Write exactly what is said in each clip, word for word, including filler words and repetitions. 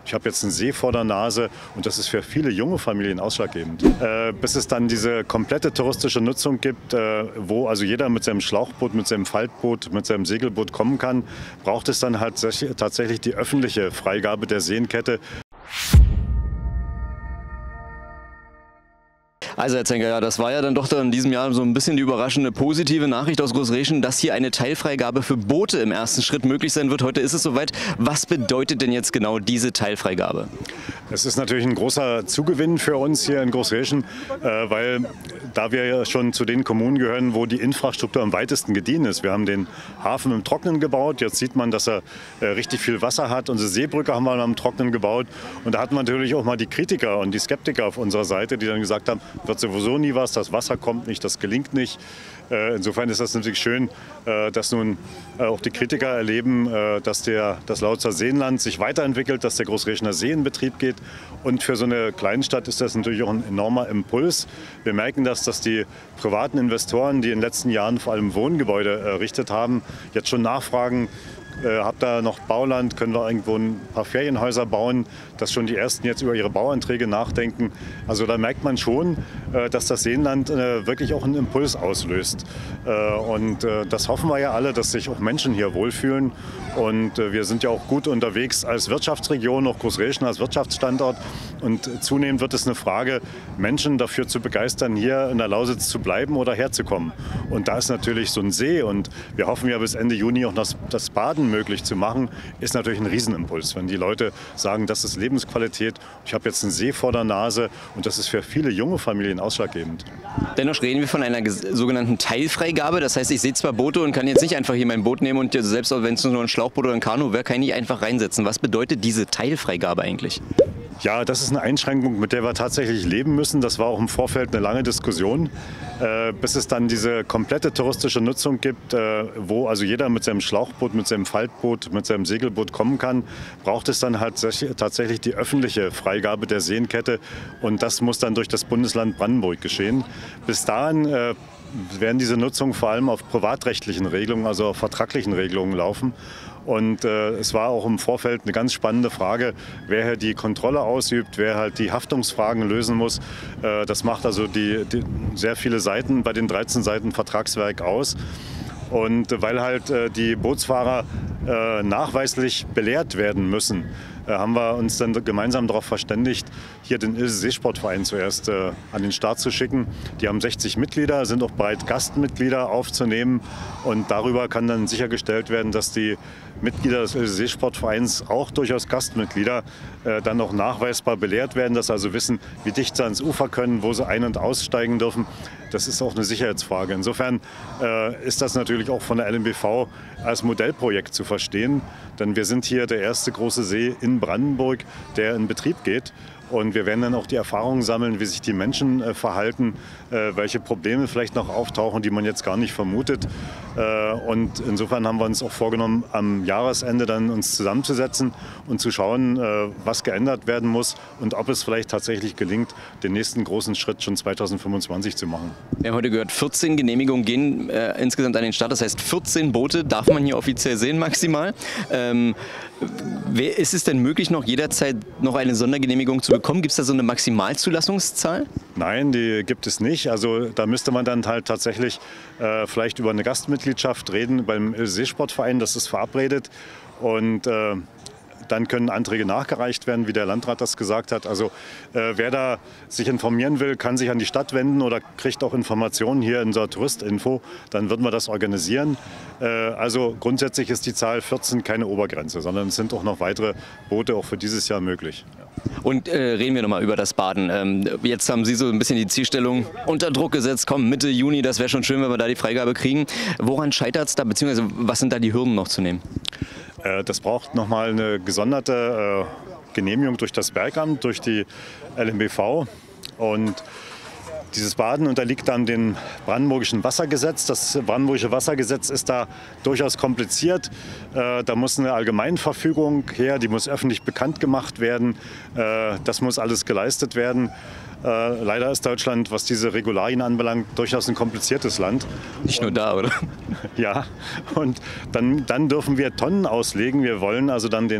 ich habe jetzt einen See vor der Nase und das ist für viele junge Familien ausschlaggebend. Äh, bis es dann diese komplette touristische Nutzung gibt, äh, wo also jeder mit seinem Schlauchboot, mit seinem Faltboot, mit seinem Segelboot kommen kann, braucht es dann halt tatsächlich die öffentliche Freigabe der Seenkette. Also Herr Zenker, ja, das war ja dann doch in diesem Jahr so ein bisschen die überraschende positive Nachricht aus Großreschen, dass hier eine Teilfreigabe für Boote im ersten Schritt möglich sein wird. Heute ist es soweit. Was bedeutet denn jetzt genau diese Teilfreigabe? Es ist natürlich ein großer Zugewinn für uns hier in Großreschen, äh, weil da wir ja schon zu den Kommunen gehören, wo die Infrastruktur am weitesten gediehen ist. Wir haben den Hafen im Trockenen gebaut. Jetzt sieht man, dass er äh, richtig viel Wasser hat. Unsere Seebrücke haben wir am Trockenen gebaut. Und da hatten wir natürlich auch mal die Kritiker und die Skeptiker auf unserer Seite, die dann gesagt haben, wird sowieso nie was, das Wasser kommt nicht, das gelingt nicht. Insofern ist das natürlich schön, dass nun auch die Kritiker erleben, dass der, das Lausitzer Seenland sich weiterentwickelt, dass der Großreschener See in Betrieb geht. Und für so eine Kleinstadt ist das natürlich auch ein enormer Impuls. Wir merken das, dass die privaten Investoren, die in den letzten Jahren vor allem Wohngebäude errichtet haben, jetzt schon nachfragen, Äh, habt ihr noch Bauland, können wir irgendwo ein paar Ferienhäuser bauen, dass schon die Ersten jetzt über ihre Bauanträge nachdenken. Also da merkt man schon, äh, dass das Seenland äh, wirklich auch einen Impuls auslöst. Äh, und äh, das hoffen wir ja alle, dass sich auch Menschen hier wohlfühlen. Und äh, wir sind ja auch gut unterwegs als Wirtschaftsregion, auch Großreschen als Wirtschaftsstandort. Und zunehmend wird es eine Frage, Menschen dafür zu begeistern, hier in der Lausitz zu bleiben oder herzukommen. Und da ist natürlich so ein See, und wir hoffen ja bis Ende Juni auch das, das Baden möglich zu machen, ist natürlich ein Riesenimpuls. Wenn die Leute sagen, das ist Lebensqualität, ich habe jetzt einen See vor der Nase, und das ist für viele junge Familien ausschlaggebend. Dennoch reden wir von einer sogenannten Teilfreigabe. Das heißt, ich sehe zwar Boote und kann jetzt nicht einfach hier mein Boot nehmen und selbst wenn es nur ein Schlauchboot oder ein Kanu wäre, kann ich nicht einfach reinsetzen. Was bedeutet diese Teilfreigabe eigentlich? Ja, das ist eine Einschränkung, mit der wir tatsächlich leben müssen. Das war auch im Vorfeld eine lange Diskussion, äh, bis es dann diese komplette touristische Nutzung gibt, äh, wo also jeder mit seinem Schlauchboot, mit seinem Faltboot, mit seinem Segelboot kommen kann, braucht es dann halt tatsächlich die öffentliche Freigabe der Seenkette, und das muss dann durch das Bundesland Brandenburg geschehen. Bis dahin äh, werden diese Nutzungen vor allem auf privatrechtlichen Regelungen, also auf vertraglichen Regelungen laufen. Und äh, es war auch im Vorfeld eine ganz spannende Frage, wer hier die Kontrolle ausübt, wer halt die Haftungsfragen lösen muss. Äh, das macht also die, die sehr viele Seiten bei den dreizehn Seiten Vertragswerk aus. Und äh, weil halt äh, die Bootsfahrer äh, nachweislich belehrt werden müssen, äh, haben wir uns dann gemeinsam darauf verständigt, hier den Ilse Seesportverein zuerst äh, an den Start zu schicken. Die haben sechzig Mitglieder, sind auch bereit, Gastmitglieder aufzunehmen. Und darüber kann dann sichergestellt werden, dass die Mitglieder des Ilse Seesportvereins, auch durchaus Gastmitglieder, äh, dann auch nachweisbar belehrt werden, dass sie also wissen, wie dicht sie ans Ufer können, wo sie ein- und aussteigen dürfen. Das ist auch eine Sicherheitsfrage. Insofern äh, ist das natürlich auch von der L M B V als Modellprojekt zu verstehen. Denn wir sind hier der erste große See in Brandenburg, der in Betrieb geht. Und wir werden dann auch die Erfahrungen sammeln, wie sich die Menschen äh, verhalten, äh, welche Probleme vielleicht noch auftauchen, die man jetzt gar nicht vermutet. Äh, und insofern haben wir uns auch vorgenommen, am Jahresende dann uns zusammenzusetzen und zu schauen, äh, was geändert werden muss und ob es vielleicht tatsächlich gelingt, den nächsten großen Schritt schon zweitausendfünfundzwanzig zu machen. Wir haben heute gehört, vierzehn Genehmigungen gehen äh, insgesamt an den Start. Das heißt, vierzehn Boote darf man hier offiziell sehen maximal. Ähm, ist es denn möglich, noch jederzeit noch eine Sondergenehmigung zu bekommen? Gibt es da so eine Maximalzulassungszahl? Nein, die gibt es nicht. Also da müsste man dann halt tatsächlich äh, vielleicht über eine Gastmitgliedschaft reden beim Ilse Seesportverein. Das ist verabredet. Und äh, dann können Anträge nachgereicht werden, wie der Landrat das gesagt hat. Also äh, wer da sich informieren will, kann sich an die Stadt wenden oder kriegt auch Informationen hier in unserer Touristinfo. Dann würden wir das organisieren. Äh, also grundsätzlich ist die Zahl vierzehn keine Obergrenze, sondern es sind auch noch weitere Boote auch für dieses Jahr möglich. Und äh, reden wir nochmal über das Baden. Ähm, jetzt haben Sie so ein bisschen die Zielstellung unter Druck gesetzt. Komm, Mitte Juni, das wäre schon schön, wenn wir da die Freigabe kriegen. Woran scheitert es da, beziehungsweise was sind da die Hürden noch zu nehmen? Das braucht nochmal eine gesonderte Genehmigung durch das Bergamt, durch die L M B V. Und dieses Baden unterliegt dann dem brandenburgischen Wassergesetz. Das brandenburgische Wassergesetz ist da durchaus kompliziert. Da muss eine Allgemeinverfügung her, die muss öffentlich bekannt gemacht werden. Das muss alles geleistet werden. Äh, leider ist Deutschland, was diese Regularien anbelangt, durchaus ein kompliziertes Land. Nicht nur da, oder? Ja, und dann, dann dürfen wir Tonnen auslegen. Wir wollen also dann den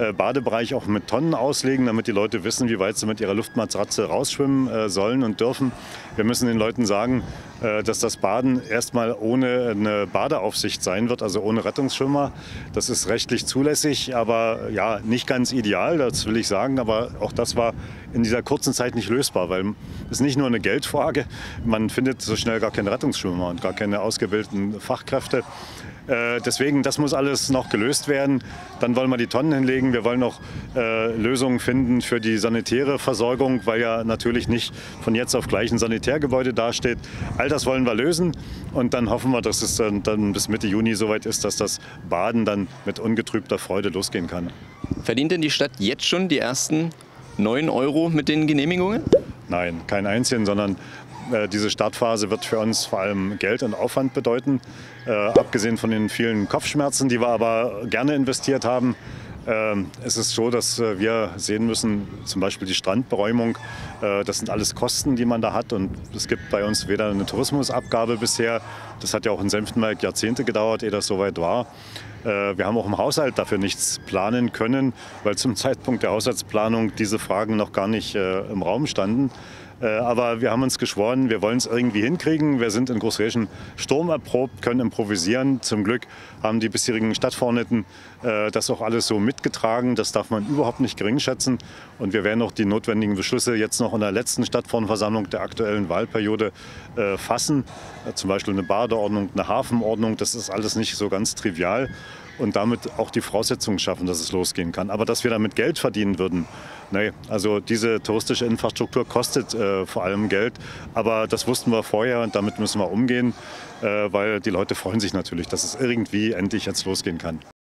äh, Badebereich auch mit Tonnen auslegen, damit die Leute wissen, wie weit sie mit ihrer Luftmatratze rausschwimmen äh, sollen und dürfen. Wir müssen den Leuten sagen, äh, dass das Baden erstmal ohne eine Badeaufsicht sein wird, also ohne Rettungsschwimmer. Das ist rechtlich zulässig, aber ja, nicht ganz ideal, das will ich sagen. Aber auch das war in dieser kurzen Zeit nicht lösbar, weil es nicht nur eine Geldfrage, man findet so schnell gar keine Rettungsschwimmer und gar keine ausgebildeten Fachkräfte. Äh, deswegen, das muss alles noch gelöst werden. Dann wollen wir die Tonnen hinlegen. Wir wollen noch äh, Lösungen finden für die sanitäre Versorgung, weil ja natürlich nicht von jetzt auf gleich ein Sanitärgebäude dasteht. All das wollen wir lösen und dann hoffen wir, dass es dann, dann bis Mitte Juni soweit ist, dass das Baden dann mit ungetrübter Freude losgehen kann. Verdient denn die Stadt jetzt schon die ersten neun Euro mit den Genehmigungen? Nein, keinen einzigen, sondern äh, diese Startphase wird für uns vor allem Geld und Aufwand bedeuten. Äh, abgesehen von den vielen Kopfschmerzen, die wir aber gerne investiert haben. Ähm, es ist so, dass äh, wir sehen müssen, zum Beispiel die Strandberäumung, äh, das sind alles Kosten, die man da hat. Und es gibt bei uns weder eine Tourismusabgabe bisher, das hat ja auch in Senftenberg Jahrzehnte gedauert, ehe das soweit war. Wir haben auch im Haushalt dafür nichts planen können, weil zum Zeitpunkt der Haushaltsplanung diese Fragen noch gar nicht äh, im Raum standen. Äh, aber wir haben uns geschworen, wir wollen es irgendwie hinkriegen. Wir sind in Großreschen sturmerprobt, können improvisieren. Zum Glück haben die bisherigen Stadtverordneten äh, das auch alles so mitgetragen. Das darf man überhaupt nicht geringschätzen. Und wir werden auch die notwendigen Beschlüsse jetzt noch in der letzten Stadtverordnetenversammlung der aktuellen Wahlperiode äh, fassen. Äh, zum Beispiel eine Badeordnung, eine Hafenordnung. Das ist alles nicht so ganz trivial. Und damit auch die Voraussetzungen schaffen, dass es losgehen kann. Aber dass wir damit Geld verdienen würden, nee, also diese touristische Infrastruktur kostet äh, vor allem Geld. Aber das wussten wir vorher und damit müssen wir umgehen, äh, weil die Leute freuen sich natürlich, dass es irgendwie endlich jetzt losgehen kann.